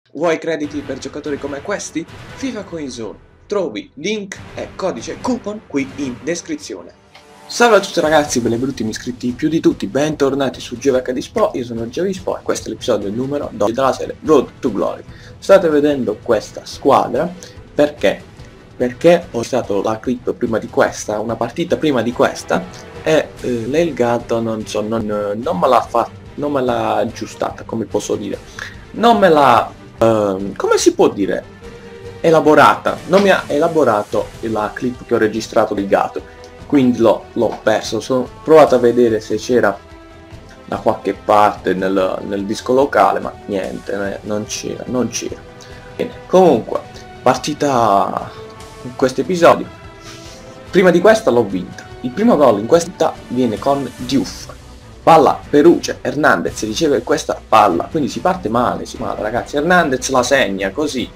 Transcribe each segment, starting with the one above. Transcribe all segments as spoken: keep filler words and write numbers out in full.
Vuoi crediti per giocatori come questi? FIFA CoinZone. Trovi link e codice coupon qui in descrizione. Salve a tutti ragazzi, benvenuti iscritti più di tutti, bentornati su GiovedHDSpo, io sono GiovedSpo e questo è l'episodio numero dodici della serie Road to Glory. State vedendo questa squadra perché? Perché ho stato la clip prima di questa, una partita prima di questa e eh, l'Elgato non so, non, non me l'ha fatta, non me l'ha aggiustata, come posso dire, non me l'ha, uh, come si può dire, elaborata, non mi ha elaborato la clip che ho registrato del gatto, quindi l'ho perso. Sono provato a vedere se c'era da qualche parte nel, nel disco locale, ma niente, non c'era, non c'era. Bene, comunque, partita in questo episodio. Prima di questa l'ho vinta. Il primo gol in questa viene con Diouf. Palla Peruce, Hernandez riceve questa palla, quindi si parte male, si male ragazzi. Hernandez la segna così.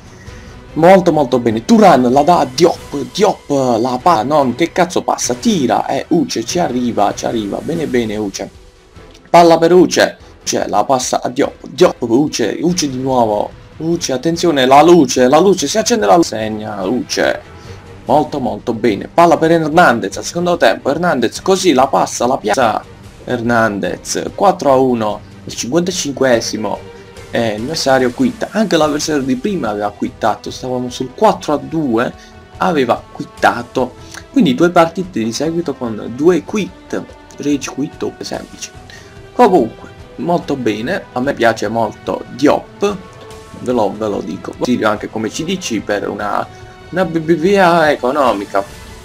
Molto molto bene. Turan la dà a Diop, Diop la palla, non, che cazzo passa, tira, e eh, Uce ci arriva, ci arriva, bene bene Uce. Palla per Uce, cioè la passa a Diop, Diop, Uce, Uce di nuovo, Uce, attenzione, la luce, la luce, si accende la luce, segna, Uce. Molto molto bene. Palla per Hernandez al secondo tempo, Hernandez così la passa, la piazza, Hernandez, quattro a uno, il cinquantacinquesimo. Eh, l'avversario quitta, anche l'avversario di prima aveva quittato, stavamo sul quattro a due, aveva quittato, quindi due partite di seguito con due quit, rage quit o semplici. Comunque, molto bene, a me piace molto Diop, ve lo, ve lo dico, consiglio anche come C D C per una, una B B V A economica,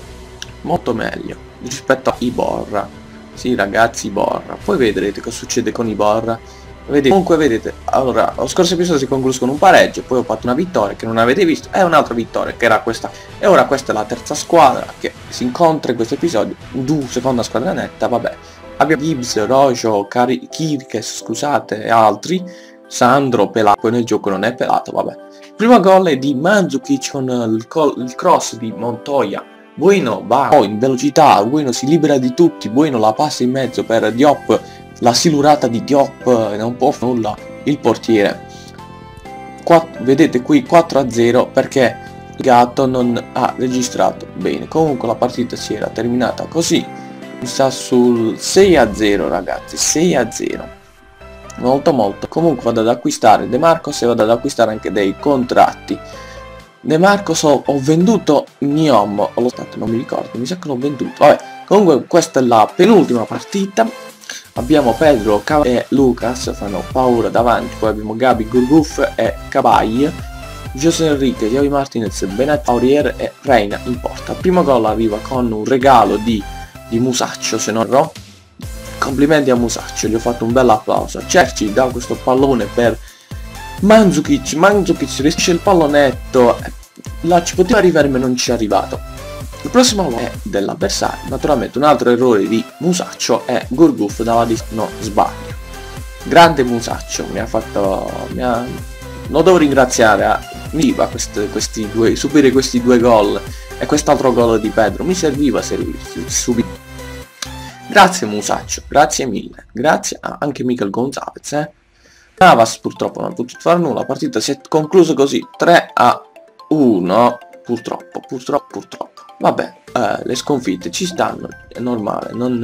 molto meglio rispetto a Iborra, sì ragazzi Iborra, poi vedrete cosa succede con Iborra. Vedete, comunque vedete, allora lo scorso episodio si concluso con un pareggio, poi ho fatto una vittoria che non avete visto e un'altra vittoria che era questa, e ora questa è la terza squadra che si incontra in questo episodio, du, seconda squadra netta, vabbè, abbiamo Gibbs, Rojo, Kirkes, scusate, e altri, Sandro, Pelato, poi nel gioco non è Pelato, vabbè. Il primo gol è di Mandzukic con il, il cross di Montoya, Bueno va in velocità, Bueno si libera di tutti, Bueno la passa in mezzo per Diop, la silurata di Diop, non può fare nulla il portiere. quattro, vedete qui quattro a zero perché il gatto non ha registrato bene. Comunque la partita si era terminata così, sta sul sei a zero ragazzi, sei a zero, molto molto. Comunque vado ad acquistare De Marcos e vado ad acquistare anche dei contratti. De Marcos ho, ho venduto Niom, o lo stato non mi ricordo, mi sa che l'ho venduto, vabbè. Comunque questa è la penultima partita. Abbiamo Pedro e Lucas, fanno paura davanti, poi abbiamo Gabi, Gurguf e Cabay, José Enrique, Javi Martinez, Benet, Aurier e Reina in porta. Il primo gol arriva con un regalo di, di Musaccio, se non erro. Complimenti a Musaccio, gli ho fatto un bel applauso. Cerci dà questo pallone per Mandzukic, Mandzukic riesce il pallonetto, là ci poteva arrivare ma non ci è arrivato. Il prossimo gol è dell'avversario, naturalmente un altro errore di Musaccio e Gurguf dalla distanza, no, sbaglio. Grande Musaccio, mi ha fatto, mi ha, lo devo ringraziare, a, mi serviva questi, questi due, subire questi due gol e quest'altro gol di Pedro, mi serviva subire. Grazie Musaccio, grazie mille, grazie a anche Michael Gonzalez, eh. Navas purtroppo non ha potuto fare nulla, la partita si è conclusa così, tre a uno, purtroppo, purtroppo, purtroppo. Vabbè, eh, le sconfitte ci stanno, è normale, non,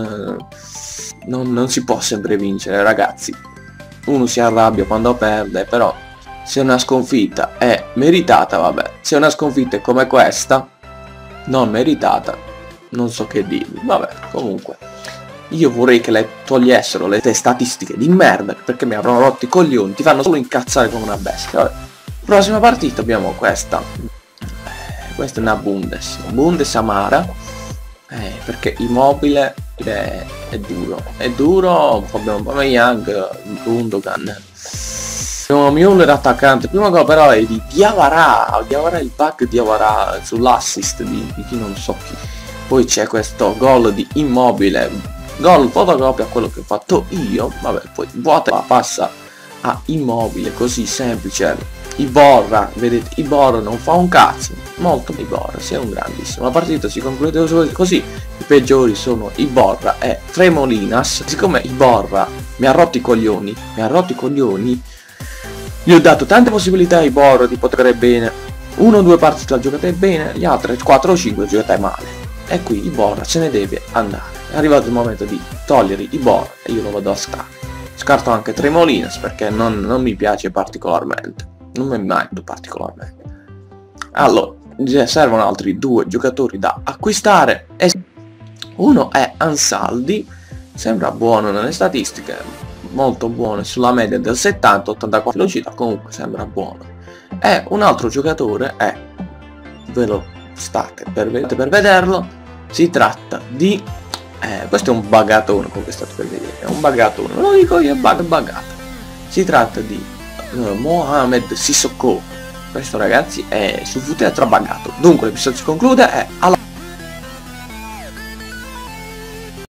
non, non si può sempre vincere ragazzi, uno si arrabbia quando perde, però se una sconfitta è meritata, vabbè, se una sconfitta è come questa, non meritata, non so che dirvi, vabbè, comunque, io vorrei che le togliessero le statistiche di merda, perché mi avranno rotto i coglioni, ti fanno solo incazzare come una bestia, vabbè. Prossima partita abbiamo questa. Questa è una Bundes, Bundes amara, eh, perché Immobile è, è duro, è duro, abbiamo Young, Gundogan, abbiamo Müller attaccante, primo gol però è di Diawara, Diawara il pack Diawara sull'assist di, di chi non so chi, poi c'è questo gol di Immobile, gol fotocopia a quello che ho fatto io, vabbè, poi vuota la passa a Immobile, così semplice. Iborra, vedete, Iborra non fa un cazzo, molto Iborra, sei un grandissimo. La partita si conclude così, i peggiori sono Iborra e Tremolinas. Siccome Iborra mi ha rotto i coglioni, mi ha rotto i coglioni, Gli ho dato tante possibilità ai Boro di poter bene. Uno o due partite la giocate bene, gli altri quattro o cinque giocate male. E qui il Bora se ne deve andare. È arrivato il momento di togliere i Bora e io lo vado a stare. Scarto anche Tremolinas perché non, non mi piace particolarmente. Non mi metto particolarmente. Allora, servono altri due giocatori da acquistare. E uno è Ansaldi, sembra buono nelle statistiche, molto buono, sulla media del settanta ottantaquattro velocità, comunque sembra buono. E un altro giocatore è, ve lo state per, per vederlo, si tratta di, eh, questo è un bagatone, come state per vedere, è un bagatone, ve lo dico io, è bug buggato. Si tratta di uh, Mohamed Sissoko. Questo ragazzi è sul footer trabaggato. Dunque l'episodio si conclude e alla